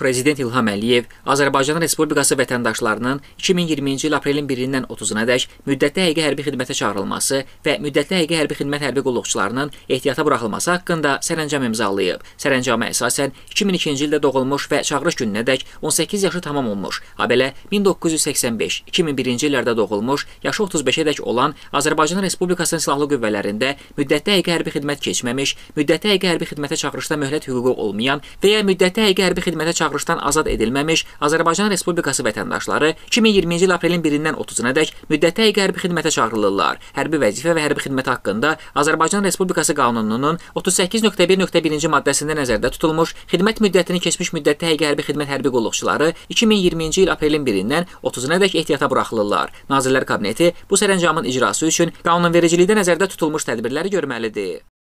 Prezident İlham Əliyev Azərbaycan Respublikası vətəndaşlarının 2020-ci il aprelin 1-dən 30-na dək müddətli həqiqi hərbi xidmətə çağırılması və müddətli həqiqi hərbi xidmət hərbi qulluqçularının ehtiyata buraxılması haqqında sərəncam imzalayıb. Sərəncama əsasən 2002-ci ildə doğulmuş və çağırış gününə dək 18 yaşı tamam olmuş, habelə 1985-2001-ci illərdə doğulmuş, yaşı 35-ə dək olan Azərbaycan Respublikasının Silahlı Qüvvələrində müddətli həqiqi hərbi xidmət keçməmiş, müddətli həqiqi hərbi xidmətə çağırışda möhlət hüququ olmayan və ya müddətli həqiqi hərbi xidmətə çağırışdan azad edilməmiş Azərbaycan Respublikası vətəndaşları 2020-ci il aprelin 1-dən 30-na dək müddətli həqiqi hərbi xidmətə çağırılırlar. Hərbi vəzifə və hərbi xidmət haqqında Azərbaycan Respublikası qanununun 38.1.1-ci maddəsində nəzərdə tutulmuş xidmət müddətini keçmiş müddətli həqiqi hərbi xidmət hərbi qulluqçuları 2020-ci il aprelin 1-dən 30-na dək ehtiyata buraxılırlar. Nazirlər Kabineti bu sərəncamın icrası üçün qanunvericilikdə nəzərdə tutulmuş tədbirləri görməlidir.